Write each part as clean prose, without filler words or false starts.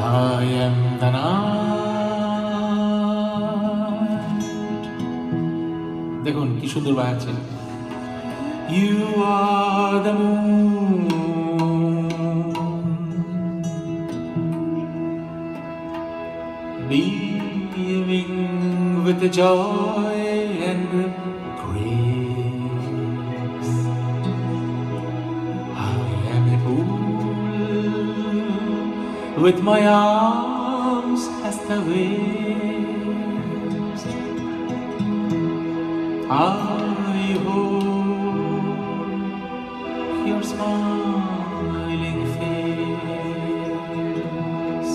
I am the night. দেখুন কি সুন্দর বাজছে। You are the moon, beaming with joy and grace. I am a fool with my arms as the waves. I hold your smiling face.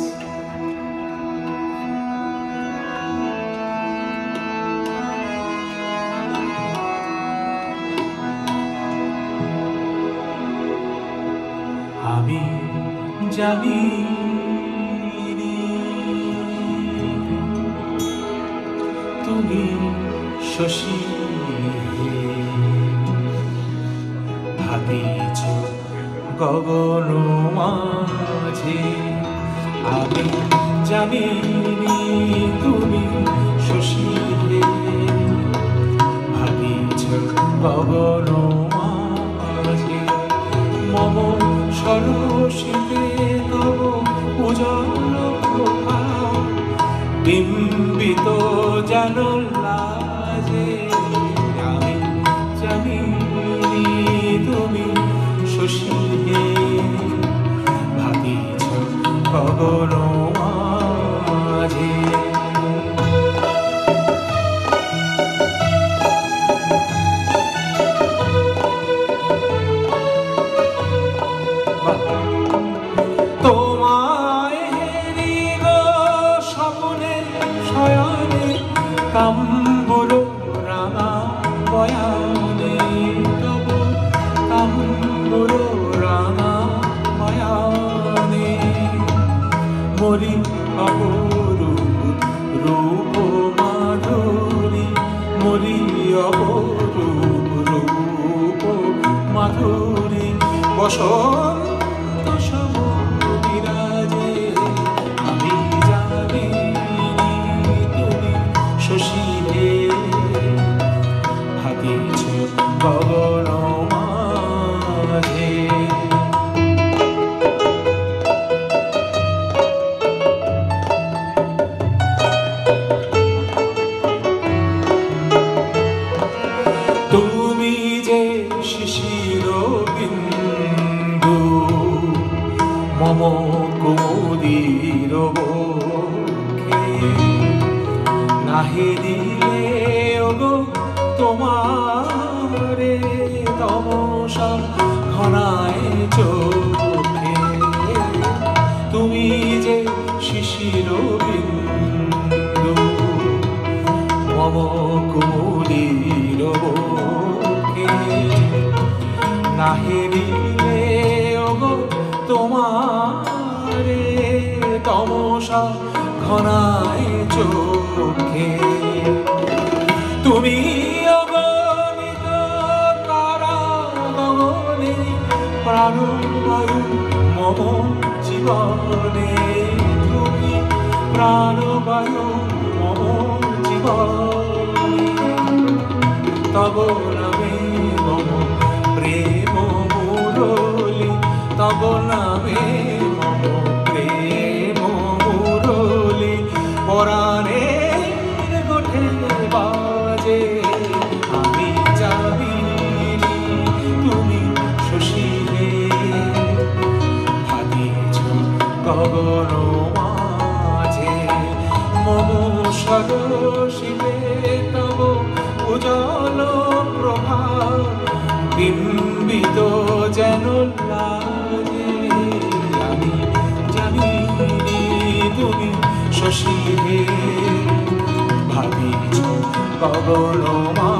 আমি জানি তুমি শশী ভাবিছ গগন মাঝে। আমি জানি তুমি শশী ভাবিছ গগন মাঝে। মম সরসিতে তব উজ্জ্বল প্রভা বিম্বিত যেন লাজে। আমি জানি তুমি শশী ভাবিছ গগন মাঝে। কাম্বুর রাঙা বয়ানে তব কাম্বুর রাঙা বয়ানে মরি অপরূপ রূপ মাধুরী। মরি অপরূপ রূপ মাধুরী বসন্ত সব বিরাজে। আমি জানি শশী ভাবিছ গগন মাঝে। তুমি যে শিশির বিন্দু মম কুমুদির বক্ষে। নাহি দিলে ওগো তোমারে তমসা ঘনায় চোখে। তুমি যে শিশির বিন্দু মম কুমুদির বক্ষে। নাহি দিলে ওগো তোমারে তমসা ঘনায় চোখে। তুমি অগণিত তারা গগনে প্রাণবায়ু মম জীবনে। তুমি প্রাণবায়ু মম জীবনে। তব নামে মম প্রেম মুরলী। তব নামে মম প্রেম মুরলী পরাণের গোঠে বাজে। আমি জানি তুমি শশী ভাবিছ গগন মাঝে। মম সরসিতে তব উজ্জ্বল প্রভা বিম্বিত যেন লাজে। আমি জানি তুমি শশী ভাবিছ গগন